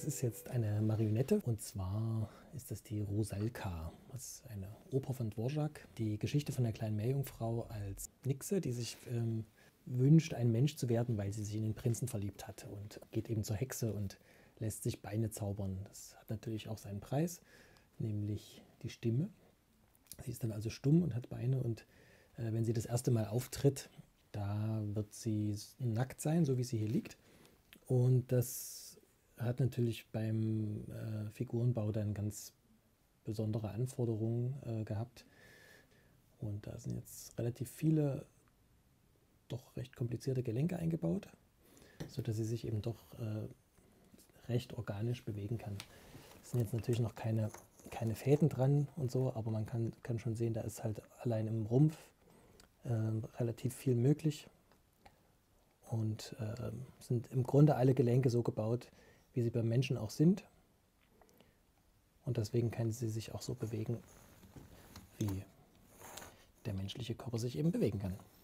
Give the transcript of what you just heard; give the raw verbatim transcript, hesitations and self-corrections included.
ist jetzt eine Marionette, und zwar ist das die Rusalka. Das ist eine Oper von Dvorak, die Geschichte von der kleinen Meerjungfrau als Nixe, die sich ähm, wünscht, ein Mensch zu werden, weil sie sich in den Prinzen verliebt hat, und geht eben zur Hexe und lässt sich Beine zaubern. Das hat natürlich auch seinen Preis, nämlich die Stimme. Sie ist dann also stumm und hat Beine, und äh, wenn sie das erste Mal auftritt, da wird sie nackt sein, so wie sie hier liegt. Und das hat natürlich beim äh, Figurenbau dann ganz besondere Anforderungen äh, gehabt. Und da sind jetzt relativ viele, doch recht komplizierte Gelenke eingebaut, sodass sie sich eben doch äh, recht organisch bewegen kann. Es sind jetzt natürlich noch keine, keine Fäden dran und so, aber man kann, kann schon sehen, da ist halt allein im Rumpf äh, relativ viel möglich. Und äh, sind im Grunde alle Gelenke so gebaut, wie sie beim Menschen auch sind. Und deswegen kann sie sich auch so bewegen, wie der menschliche Körper sich eben bewegen kann.